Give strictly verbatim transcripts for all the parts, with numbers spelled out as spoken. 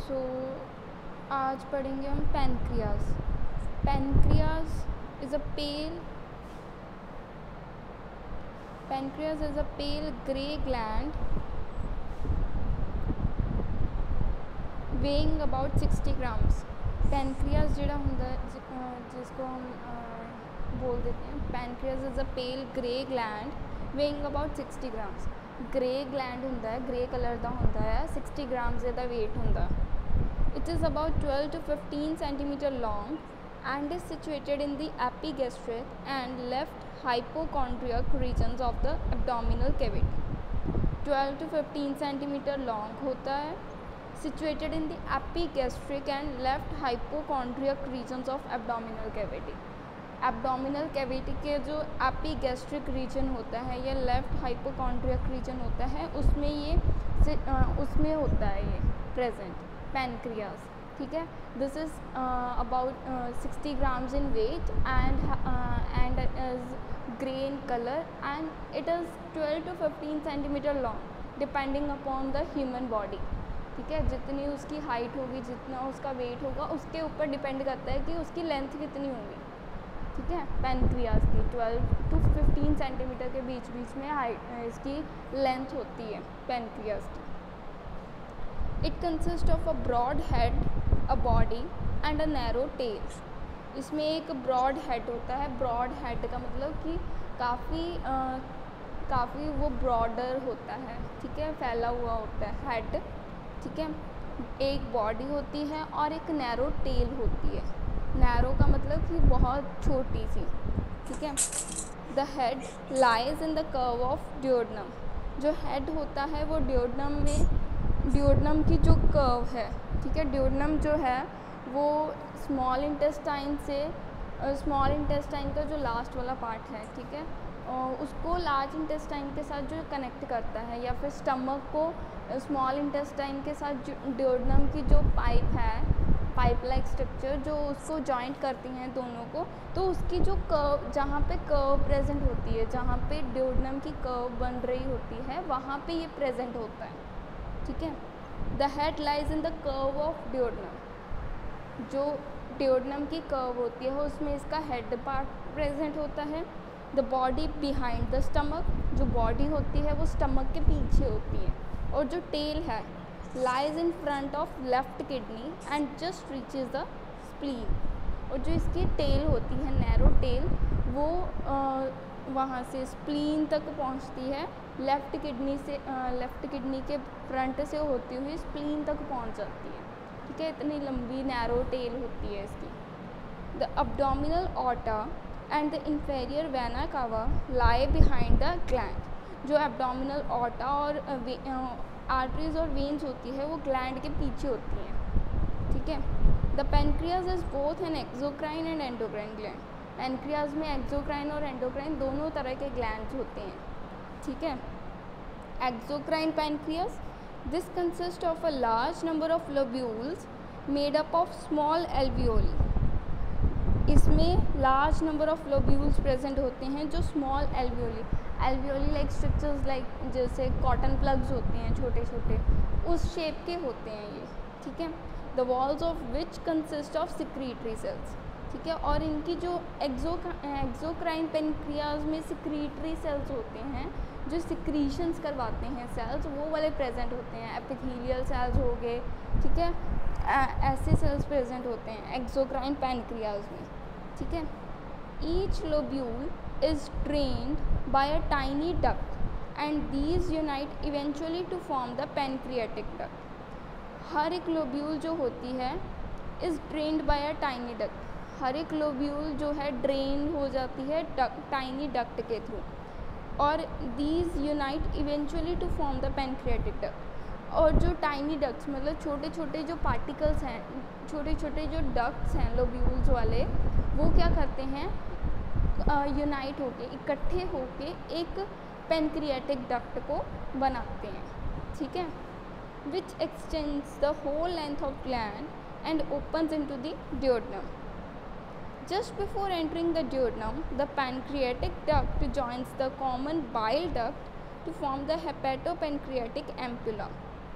सो आज पढ़ेंगे हम pancreas. Pancreas is a pale pancreas is a pale grey gland weighing about sixty grams. Pancreas जिहड़ा हुंदा जिसको हम बोल देते हैं pancreas is a pale grey gland weighing about sixty grams. Grey gland हुंदा है, ग्रे कलर का हुंदा है, सिक्सटी ग्राम्स इहदा वेट हुंदा। It is about twelve to fifteen centimeter long and is situated in the epigastric and left hypochondriac regions of the abdominal cavity। twelve to fifteen centimeter long होता है, situated in the epigastric and left hypochondriac regions of abdominal cavity। Abdominal cavity के जो epigastric region होता है या left hypochondriac reason होता है उसमें ये उसमें होता है ये प्रेजेंट पैनक्रियाज। ठीक है, this is about sixty grams in weight and and is grey in colour and it is twelve to fifteen centimetre long depending upon the human body. ठीक है, जितनी उसकी हाइट होगी, जितना उसका वेट होगा, उसके ऊपर डिपेंड करता है कि उसकी लेंथ कितनी होगी। ठीक है, पैनक्रियाज की ट्वेल्व टू फिफ्टीन सेंटीमीटर के बीच बीच में हाइट इसकी लेंथ होती है पैनक्रियाज की। It consist of a broad head, a body and a narrow tail. इसमें एक ब्रॉड हेड होता है। ब्रॉड हेड का मतलब कि काफ़ी काफ़ी वो ब्रॉडर होता है। ठीक है, फैला हुआ होता है हेड। ठीक है, एक बॉडी होती है और एक नैरो टेल होती है। नैरो का मतलब कि बहुत छोटी सी। ठीक है, the head lies in the curve of duodenum. जो हेड होता है वो ड्यूोडेनम में ड्यूोडेनम की जो कर्व है, ठीक है, ड्यूोडेनम जो है वो स्मॉल इंटेस्टाइन से स्मॉल इंटेस्टाइन का जो लास्ट वाला पार्ट है, ठीक है, और उसको लार्ज इंटेस्टाइन के साथ जो कनेक्ट करता है, या फिर स्टमक को स्मॉल इंटेस्टाइन के साथ ड्यूोडेनम की जो पाइप है, पाइप लाइक स्ट्रक्चर जो उसको जॉइंट करती हैं दोनों को, तो उसकी जो कर्व, जहाँ पे कर्व प्रेजेंट होती है, जहाँ पे ड्यूोडेनम की कर्व बन रही होती है, वहाँ पे ये प्रेजेंट होता है। ठीक है, the head lies in the curve of duodenum. जो ड्यूोडेनम की कर्व होती है उसमें इसका हेड पार्ट प्रेजेंट होता है। The body behind the stomach. जो बॉडी होती है वो स्टमक के पीछे होती है। और जो टेल है lies in front of left kidney and just reaches the spleen. और जो इसकी टेल होती है, नैरो टेल, वो आ, वहाँ से स्प्लीन तक पहुँचती है। लेफ़्ट किडनी से लेफ़्ट किडनी के फ्रंट से होती हुई स्प्लीन तक पहुँच जाती है। ठीक है, इतनी लंबी नैरो टेल होती है इसकी। The abdominal aorta and the inferior vena cava lie behind the gland. जो एब्डोमिनल ऑर्टा और आर्टरीज और वेन्स होती है वो ग्लैंड के पीछे होती हैं। ठीक है, the pancreas is both an exocrine and endocrine gland. Pancreas में एक्सोक्राइन और एंडोक्राइन दोनों तरह के ग्लैंड्स होते हैं। ठीक है, exocrine pancreas, this consist of a large number of lobules made up of small alveoli. इसमें large number of lobules present होते हैं जो small alveoli alveoli like structures like जैसे कॉटन प्लग्स होते हैं छोटे छोटे, उस शेप के होते हैं ये। ठीक है, the walls of which consist of secretory cells. ठीक है, और इनकी जो एक्सो एक्सोक्राइन पैनक्रियाज में सिक्रीटरी सेल्स होते हैं जो सिक्रीशंस करवाते हैं सेल्स, वो वाले प्रेजेंट होते हैं। एपिथेलियल सेल्स हो गए, ठीक है, ऐसे सेल्स प्रेजेंट होते हैं एक्सोक्राइन पैनक्रियाज में। ठीक है, each lobule is drained by a tiny duct and these unite eventually to form the pancreatic duct। हर एक लोब्यूल जो होती है is drained by a tiny duct। हर एक लोब्यूल जो है ड्रेन हो जाती है टाइनी डक्ट के थ्रू, और these unite eventually to form the pancreatic duct। और जो टाइनी डक्ट्स मतलब छोटे छोटे जो पार्टिकल्स हैं, छोटे छोटे जो डक्ट्स हैं लोब्यूल्स वाले, वो क्या करते हैं, यूनाइट uh, होके इकट्ठे होके एक पेनक्रियाटिक डक्ट को बनाते हैं। ठीक है, which extends the whole length of gland and opens into the duodenum. Just before entering the duodenum, the pancreatic duct joins the common bile duct to form the hepatopancreatic ampulla।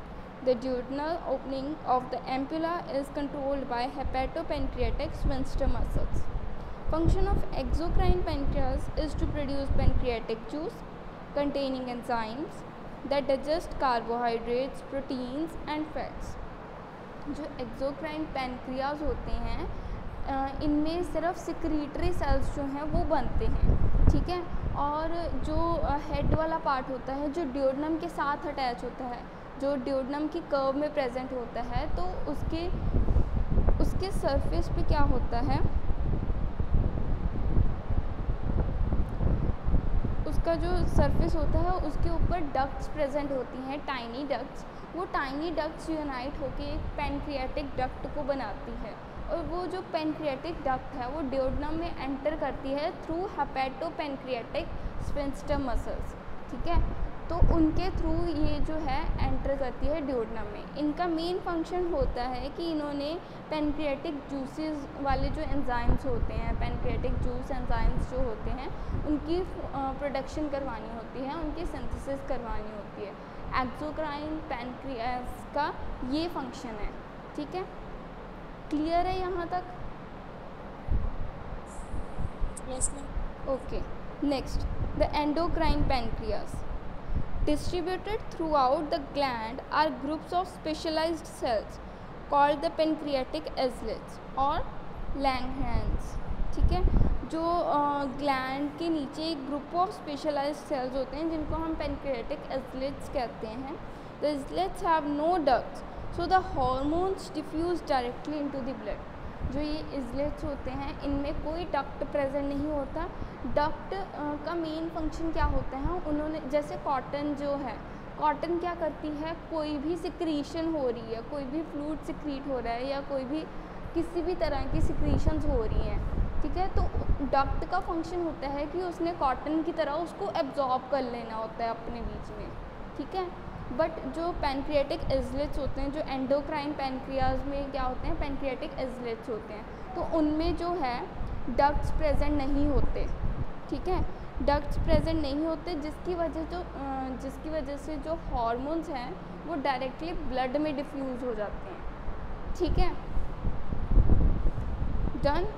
The duodenal opening of the ampulla is controlled by hepatopancreatic sphincter muscles. Function of exocrine pancreas is to produce pancreatic juice containing enzymes that digest carbohydrates, proteins and fats. जो exocrine pancreas होते हैं इनमें सिर्फ secretory sales जो हैं वो बनते हैं, ठीक है। और जो हेड वाला पार्ट होता है जो ड्यूोडेनम के साथ अटैच होता है, जो ड्यूोडेनम की कर्व में प्रेजेंट होता है, तो उसके उसके सरफेस पे क्या होता है, उसका जो सरफेस होता है उसके ऊपर डक्ट्स प्रेजेंट होती हैं, टाइनी डक्ट्स। वो टाइनी डक्ट्स यूनाइट होके एक पैनक्रियाटिक डक्ट को बनाती है, और वो जो पैनक्रियाटिक डक्ट है वो ड्यूोडेनम में एंटर करती है थ्रू हेपेटोपैनक्रियाटिक स्फिंक्टर मसल्स, ठीक है। तो उनके थ्रू ये जो है एंटर करती है ड्यूोडेनम में। इनका मेन फंक्शन होता है कि इन्होंने पैनक्रियाटिक जूसेस वाले जो एंजाइम्स होते हैं, पैनक्रियाटिक जूस एंजाइम्स जो होते हैं उनकी प्रोडक्शन करवानी होती है, उनकी सिंथेसिस करवानी होती है। एक्सोक्राइन पैनक्रियास का ये फंक्शन है, ठीक है। क्लियर है यहाँ तक? Yes ma'am. Okay, next the endocrine pancreas. Distributed throughout the gland are groups of specialized cells called the pancreatic islets or Langerhans, ठीक है। जो ग्लैंड uh, के नीचे एक ग्रुप ऑफ स्पेशलाइज्ड सेल्स होते हैं जिनको हम पैनक्रियाटिक इस्लेट्स कहते हैं। The islets have no ducts so the hormones diffuse directly into the blood. जो ये इस्लेट्स होते हैं इनमें कोई डक्ट प्रेजेंट नहीं होता। डक्ट का मेन फंक्शन क्या होता है, उन्होंने जैसे कॉटन जो है, कॉटन क्या करती है, कोई भी सिक्रीशन हो रही है, कोई भी फ्लूइड सिक्रीट हो रहा है या कोई भी किसी भी तरह की सिक्रीशंस हो रही हैं, ठीक है। तो डक्ट का फंक्शन होता है कि उसने कॉटन की तरह उसको एब्जॉर्ब कर लेना होता है अपने बीच में, ठीक है। बट जो पैनक्रियाटिक इस्लेट्स होते हैं, जो एंडोक्राइन पैनक्रियाज में क्या होते हैं, पैनक्रियाटिक इस्लेट्स होते हैं, तो उनमें जो है डक्ट्स प्रेजेंट नहीं होते, ठीक है। डक्ट्स प्रेजेंट नहीं होते जिसकी वजह जो जिसकी वजह से जो हार्मोन्स हैं वो डायरेक्टली ब्लड में डिफ्यूज़ हो जाते हैं, ठीक है। Done?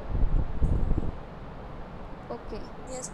Okay, yes.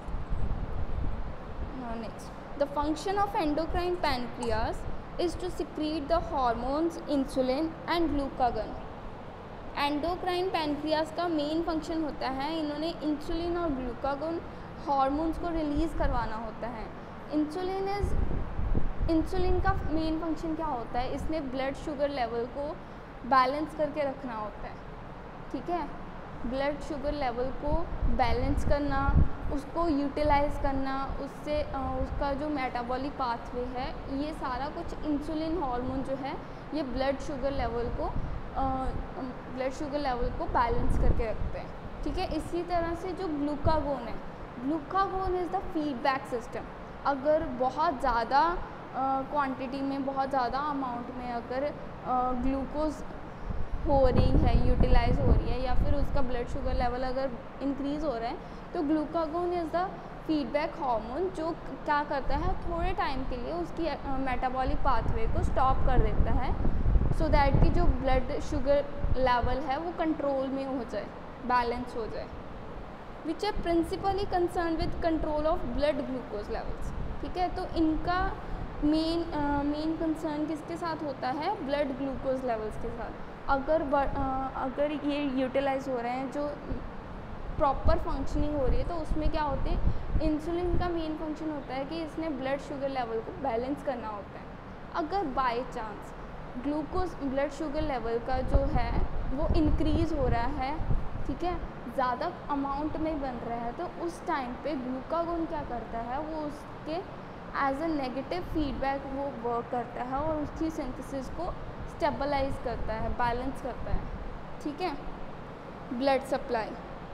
Now next, the function of endocrine pancreas is to secrete the hormones insulin and glucagon. Endocrine pancreas का मेन फंक्शन होता है, इन्होंने इंसुलिन और ग्लूकागोन हार्मोन्स को रिलीज़ करवाना होता है। इंसुलिन इज इंसुलिन का मेन फंक्शन क्या होता है, इसने ब्लड शुगर लेवल को बैलेंस करके रखना होता है, ठीक है। ब्लड शुगर लेवल को बैलेंस करना, उसको यूटिलाइज करना, उससे उसका जो मेटाबॉलिक पाथवे है, ये सारा कुछ इंसुलिन हार्मोन जो है ये ब्लड शुगर लेवल को ब्लड शुगर लेवल को बैलेंस करके रखते हैं, ठीक है। इसी तरह से जो ग्लूकागोन है, glucagon is the feedback system. अगर बहुत ज़्यादा क्वांटिटी में, बहुत ज़्यादा अमाउंट में अगर ग्लूकोज हो रही है, यूटिलाइज हो रही है, या फिर उसका ब्लड शुगर लेवल अगर इंक्रीज़ हो रहा है, तो glucagon is the feedback hormone जो क्या करता है, थोड़े टाइम के लिए उसकी मेटाबॉलिक पाथवे को स्टॉप कर देता है, सो दैट कि जो ब्लड शुगर लेवल है वो कंट्रोल में हो जाए, बैलेंस हो जाए। Which are principally concern with control of blood glucose levels, ठीक है। तो इनका मेन मेन कंसर्न किसके साथ होता है, ब्लड ग्लूकोज लेवल्स के साथ। अगर uh, अगर ये यूटिलाइज हो रहे हैं, जो प्रॉपर फंक्शनिंग हो रही है, तो उसमें क्या होते हैं, इंसुलिन का मेन फंक्शन होता है कि इसने ब्लड शुगर लेवल को बैलेंस करना होता है। अगर by chance glucose blood sugar level का जो है वो इंक्रीज़ हो रहा है, ठीक है, ज़्यादा अमाउंट में बन रहा है, तो उस टाइम पे ग्लूकागोन क्या करता है, वो उसके एज अ नेगेटिव फीडबैक वो वर्क करता है और उसकी सिंथेसिस को स्टेबलाइज करता है, बैलेंस करता है, ठीक है। Blood supply,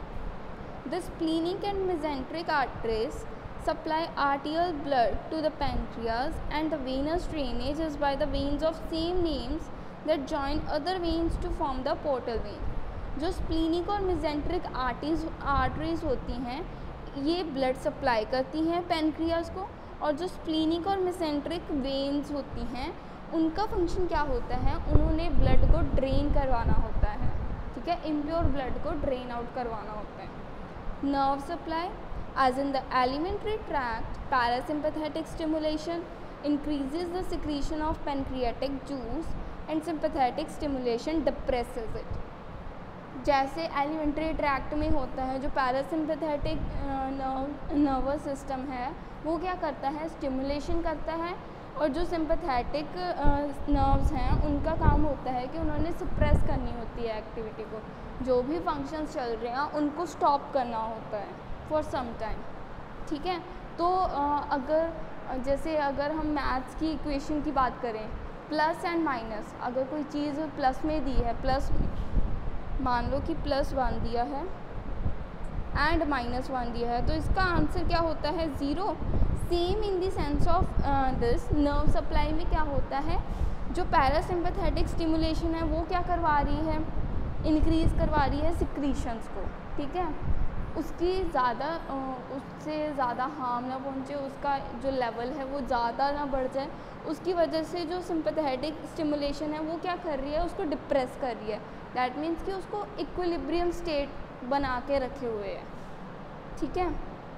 the splenic and mesenteric arteries supply arterial blood to the pancreas, and the venous drainage is by the veins of same names that join other veins to form the portal vein. जो splenic और mesenteric arteries arteries होती हैं ये blood supply करती हैं pancreas को, और जो स्प्लीनिक और मेसेंट्रिक वेन्स होती हैं उनका फंक्शन क्या होता है, उन्होंने ब्लड को ड्रेन करवाना होता है, ठीक है, इम्प्योर ब्लड को ड्रेन आउट करवाना होता है। Nerve supply, as in the alimentary tract, parasympathetic stimulation increases the secretion of pancreatic juice and sympathetic stimulation depresses it. जैसे एलिमेंट्री ट्रैक्ट में होता है, जो पैरासिम्पैथेटिक नर्वस सिस्टम है वो क्या करता है, स्टिमुलेशन करता है, और जो सिंपैथेटिक नर्व्स हैं उनका काम होता है कि उन्होंने सप्रेस करनी होती है एक्टिविटी को, जो भी फंक्शंस चल रहे हैं उनको स्टॉप करना होता है फॉर सम टाइम, ठीक है। तो uh, अगर जैसे अगर हम मैथ्स की इक्वेशन की बात करें, प्लस एंड माइनस, अगर कोई चीज़ प्लस में दी है, प्लस मान लो कि प्लस वन दिया है एंड माइनस वन दिया है, तो इसका आंसर क्या होता है, zero. Same in the sense of this nerve supply में क्या होता है, जो पैरासिम्पैथेटिक स्टिमुलेशन है वो क्या करवा रही है, इंक्रीज़ करवा रही है सिक्रीशंस को, ठीक है, उसकी ज़्यादा उससे ज़्यादा हार्म ना पहुँचे, उसका जो लेवल है वो ज़्यादा ना बढ़ जाए, उसकी वजह से जो सिंपैथेटिक स्टिमुलेशन है वो क्या कर रही है, उसको डिप्रेस कर रही है। दैट मीन्स कि उसको इक्विलिब्रियम स्टेट बना के रखे हुए है, ठीक है।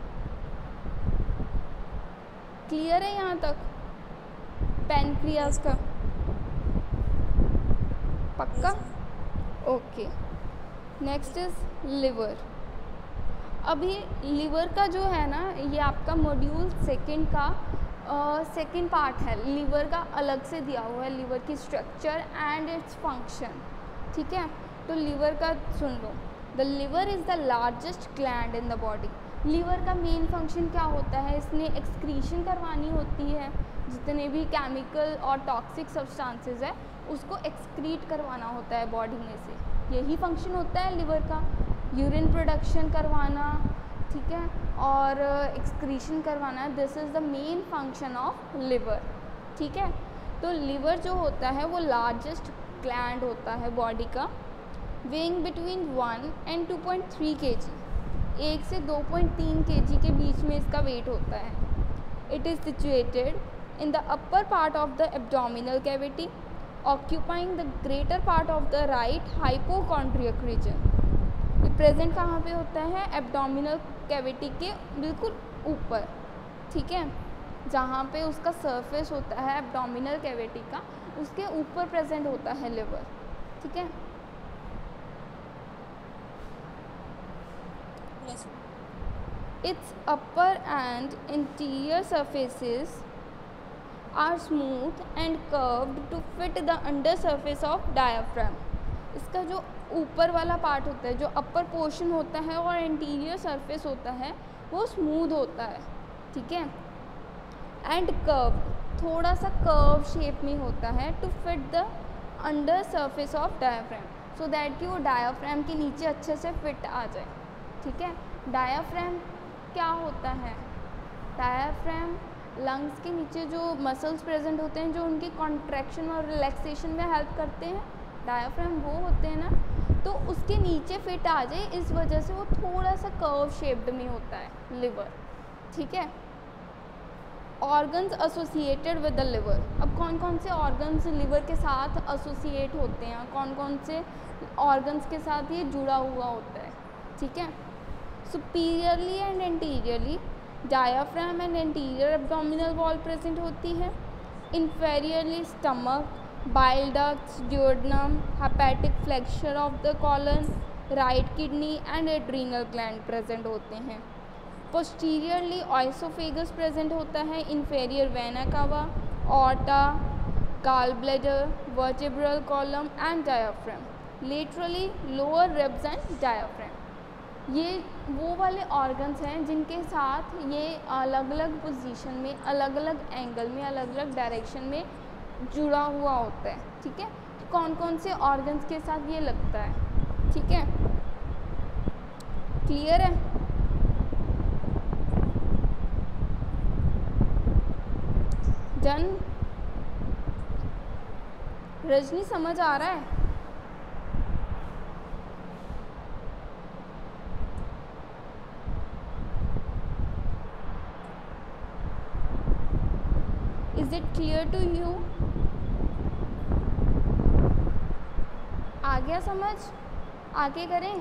क्लियर है यहाँ तक पैनक्रियाज का, पक्का? Okay, next is liver. अभी लिवर का जो है ना, ये आपका मॉड्यूल सेकंड का सेकंड uh, पार्ट है, लिवर का अलग से दिया हुआ है, लिवर की स्ट्रक्चर एंड इट्स फंक्शन, ठीक है। तो लिवर का सुन लो, the liver is the largest gland in the body. Liver का मेन फंक्शन क्या होता है, इसने एक्सक्रीशन करवानी होती है, जितने भी केमिकल और टॉक्सिक सब्सटेंसेस है उसको एक्सक्रीट करवाना होता है बॉडी में से, यही फंक्शन होता है लिवर का, यूरिन प्रोडक्शन करवाना, ठीक है, और एक्सक्रीशन करवाना, this is the main function of liver, ठीक है। तो लिवर जो होता है वो लार्जेस्ट ग्लैंड होता है बॉडी का, weighing between one and two point three K G, एक से दो पॉइंट तीन के जी के बीच में इसका वेट होता है। It is situated in the upper part of the abdominal cavity, occupying the greater part of the right hypochondriac region. ये प्रेजेंट कहाँ पे होता है, एब्डोमिनल कैविटी के बिल्कुल ऊपर, ठीक है, जहाँ पे उसका सरफेस होता है एब्डोमिनल कैविटी का, उसके ऊपर प्रेजेंट होता है लिवर, ठीक है। Yes. Its upper and interior surfaces are smooth and curved to fit the under surface of diaphragm. इसका जो ऊपर वाला पार्ट होता है, जो अपर पोर्शन होता है और इंटीरियर सरफेस होता है वो स्मूथ होता है, ठीक है, एंड कर्व, थोड़ा सा कर्व शेप में होता है, to fit the under surface of diaphragm, so that कि वो डायाफ्राम के नीचे अच्छे से फिट आ जाए, ठीक है। डायाफ्राम क्या होता है, डायाफ्राम लंग्स के नीचे जो मसल्स प्रेजेंट होते हैं जो उनकी कॉन्ट्रैक्शन और रिलैक्सेशन में हेल्प करते हैं, डायाफ्राम वो होते हैं ना, तो उसके नीचे फिट आ जाए, इस वजह से वो थोड़ा सा कर्व शेप्ड में होता है लिवर, ठीक है। Organs associated with the liver, अब कौन कौन से ऑर्गन्स लिवर के साथ एसोसिएट होते हैं, कौन कौन से ऑर्गन्स के साथ ये जुड़ा हुआ होता है, ठीक है। Superiorly and anteriorly diaphragm and anterior abdominal wall present होती है। Inferiorly stomach, bile ducts, duodenum, hepatic flexure of the colon, right kidney and adrenal gland present होते हैं। पोस्टीरियरली ऑइसोफेगस प्रेजेंट होता है, inferior vena cava, aorta, gall bladder, vertebral column and diaphragm. Laterally lower ribs and diaphragm. ये वो वाले organs हैं जिनके साथ ये अलग अलग पोजीशन में, अलग अलग एंगल में, अलग अलग डायरेक्शन में जुड़ा हुआ होता है, ठीक है। कौन कौन से ऑर्गन्स के साथ ये लगता है, ठीक है, क्लियर है। डन, रजनी समझ आ रहा है? Is it clear to you? गया समझ? आगे करें?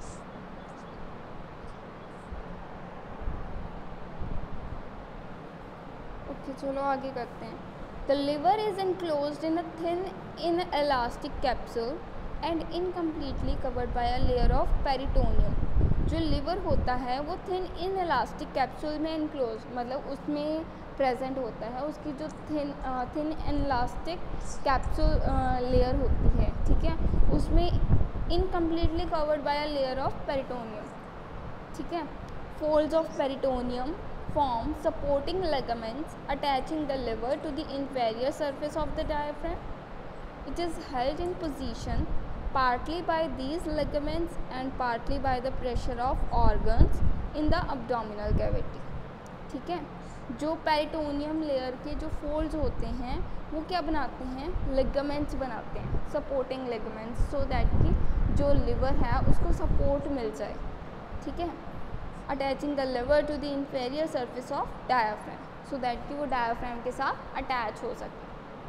ओके चलो आगे करते हैं। The liver is enclosed in a thin inelastic capsule and incompletely covered by a layer of peritoneum। जो लिवर होता है वो थिन inelastic कैप्सूल में enclosed, मतलब उसमें प्रेजेंट होता है, उसकी जो thin thin inelastic capsule layer होती है, ठीक है, उसमें incompletely covered by a layer of peritoneum, ठीक है। Folds of peritoneum form supporting ligaments attaching the liver to the inferior surface of the diaphragm. It is held in position partly by these ligaments and partly by the pressure of organs in the abdominal cavity, ठीक है। जो peritoneum layer के जो folds होते हैं वो क्या बनाते हैं? लिगामेंट्स बनाते हैं, सपोर्टिंग लिगामेंट्स, सो दैट कि जो लिवर है उसको सपोर्ट मिल जाए, ठीक है। Attaching the liver to the inferior surface of diaphragm, so that कि वो डायाफ्राम के साथ अटैच हो सके।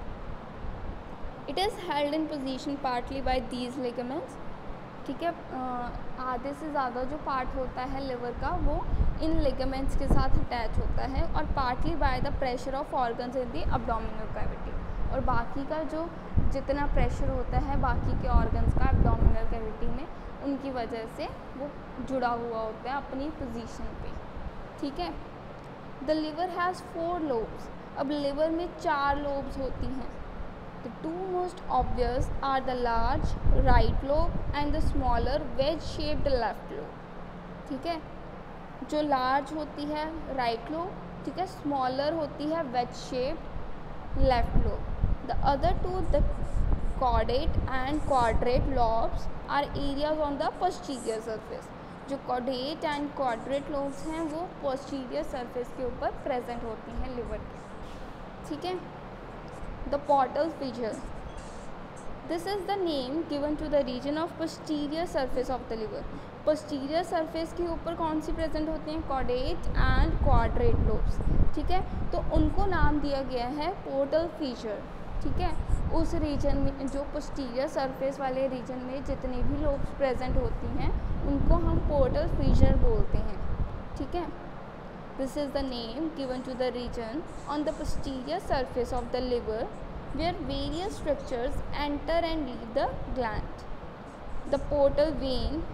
It is held in position partly by these ligaments, ठीक है। आधे से ज़्यादा जो पार्ट होता है लिवर का वो इन लिगामेंट्स के साथ अटैच होता है, और partly by the pressure of organs in the abdominal cavity, और बाकी का जो जितना प्रेशर होता है बाकी के ऑर्गन्स का एब्डोमिनल कैविटी में, उनकी वजह से वो जुड़ा हुआ होता है अपनी पोजीशन पे, ठीक है। The liver has four lobes. अब लिवर में चार लोब्स होती हैं। The two most obvious are the large right lobe and the smaller wedge shaped left lobe, ठीक है। जो लार्ज होती है राइट लोब, ठीक है, स्मॉलर होती है wedge shaped left lobe. The other two the caudate and quadrate lobes are areas on the posterior surface। जो caudate and quadrate lobes हैं वो posterior surface के ऊपर present होती हैं लिवर के, ठीक है। The portal fissure, this is the name given to the region of posterior surface of the liver। posterior surface के ऊपर कौन सी present होती हैं? caudate and quadrate lobes, ठीक है। तो उनको नाम दिया गया है portal fissure, ठीक है। उस रीजन में जो पोस्टीरियर सरफेस वाले रीजन में जितनी भी लोब्स प्रेजेंट होती हैं उनको हम पोर्टल फीचर बोलते हैं, ठीक है। This is the name given to the region on the posterior surface of the liver where various structures enter and leave the gland. The portal vein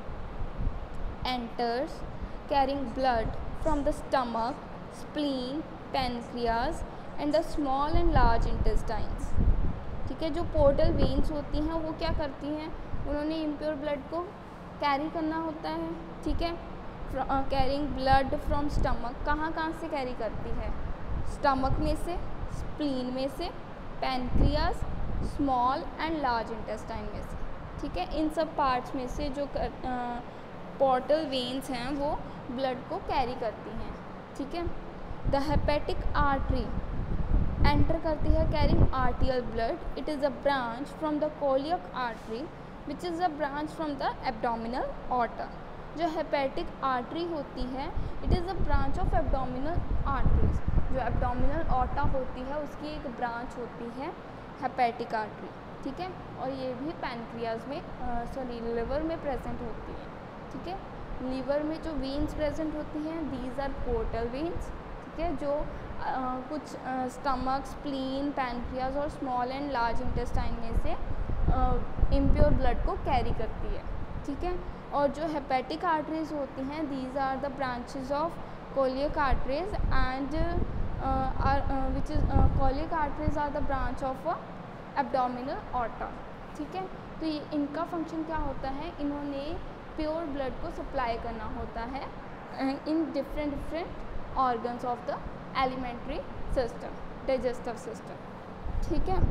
enters carrying blood from the stomach, spleen, pancreas and the small and large intestines, ठीक है। जो portal veins होती हैं वो क्या करती हैं? उन्होंने इम्प्योर ब्लड को कैरी करना होता है, ठीक है। कैरिंग ब्लड फ्रॉम स्टमक, कहाँ कहाँ से कैरी करती है? स्टमक में से, स्प्लीन में से, pancreas, small and large intestine में से, ठीक है। इन सब पार्ट्स में से जो पोर्टल वेन्स हैं वो ब्लड को कैरी करती हैं, ठीक है। द हेपेटिक आर्टरी एंटर करती है carrying arterial blood. It is a branch from the coeliac artery which is a branch from the abdominal aorta. जो हेपेटिक आर्टरी होती है it is a branch of abdominal arteries. जो abdominal aorta होती है उसकी एक ब्रांच होती है हेपेटिक आर्टरी, ठीक है। और ये भी पैनक्रियाज में सॉरी लिवर में प्रेजेंट होती है, ठीक है। लीवर में जो वेन्स प्रेजेंट होती हैं दीज आर पोर्टल वेन्स, ठीक है, जो Uh, कुछ स्टमक, स्प्लीन, पैनक्रियाज और स्मॉल एंड लार्ज इंटेस्टाइन में से इम्प्योर uh, ब्लड को कैरी करती है, ठीक है। और जो हेपेटिक आर्टरीज होती हैं these are the branches of coeliac arteries and which is coeliac arteries are the branch of abdominal aorta, ठीक है। तो ये इनका फंक्शन क्या होता है? इन्होंने प्योर ब्लड को सप्लाई करना होता है in different different organs of the alimentary system, digestive system, ठीक है।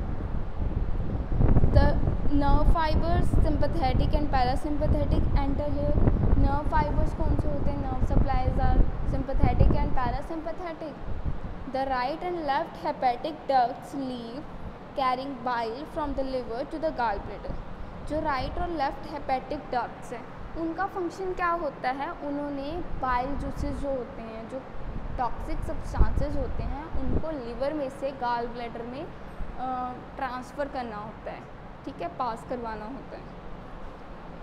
The nerve fibres sympathetic and parasympathetic enter here. Nerve fibres कौन से होते हैं? Nerve supplies are sympathetic and parasympathetic. The right and left hepatic ducts leave carrying bile from the liver to the gall bladder. जो right और left hepatic ducts हैं उनका function क्या होता है? उन्होंने बाइल जूसेस जो होते हैं, जो टॉक्सिक सब्सटेंसेस होते हैं, उनको लिवर में से गॉल ब्लैडर में ट्रांसफ़र करना होता है, ठीक है, पास करवाना होता है।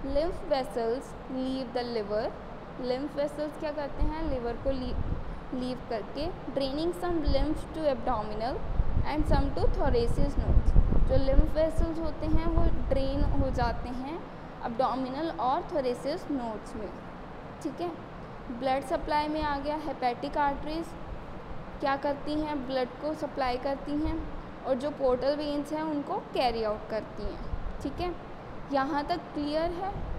Lymph vessels leave the liver, lymph vessels क्या करते हैं, लिवर को लीव लीव करके, draining some lymph to abdominal and some to thoracic nodes. जो लिम्फ वेसल्स होते हैं वो ड्रेन हो जाते हैं एब्डोमिनल और थोरेसिस नोड्स में, ठीक है। ब्लड सप्लाई में आ गया, हेपेटिक आर्टरीज क्या करती हैं, ब्लड को सप्लाई करती हैं, और जो पोर्टल वेन्स हैं उनको कैरी आउट करती हैं, ठीक है। यहाँ तक क्लियर है।